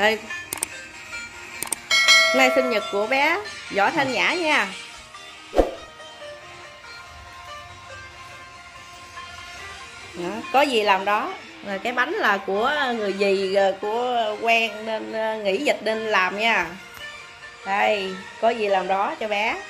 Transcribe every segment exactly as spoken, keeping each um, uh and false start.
Đây. Nay sinh nhật của bé Võ Thanh Nhã nha. Đó, có gì làm đó. Rồi cái bánh là của người dì của quen nên nghỉ dịch nên làm nha. Đây, có gì làm đó cho bé.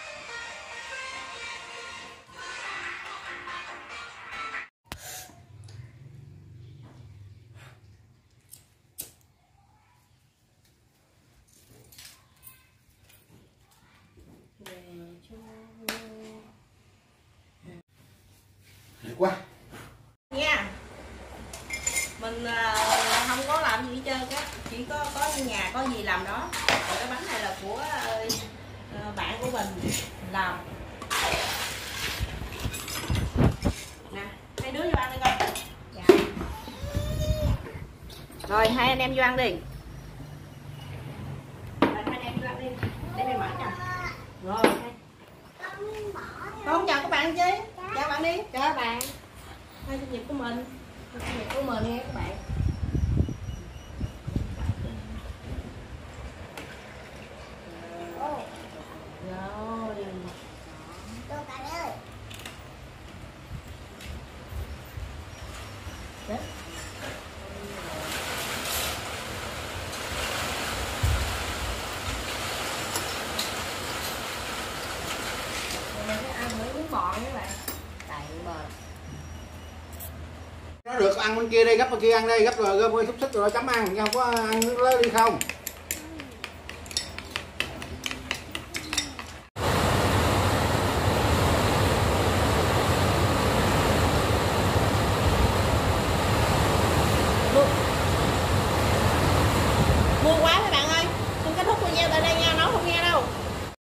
Quá Nha. Mình uh, không có làm gì hết trơn á, chỉ có có nhà có gì làm đó. Còn cái bánh này là của uh, bạn của mình làm. Nè, hai đứa vô ăn đi con. Dạ. Rồi hai anh em vô ăn đi. Rồi, hai anh em vô ăn đi. Để mày mở cho. Rồi. Con chào các bạn chứ. Chào bạn đi. Chào các bạn. Hai sinh nhật của mình. Sinh nhật của mình nha các bạn. Rồi. Chết. Mình sẽ ăn với miếng bò nha các bạn. Tại bò. nó được ăn bên kia đi, gấp bên kia ăn đi, gấp rồi gấp xúc xích rồi chấm ăn, không có ăn nước lớn đi không.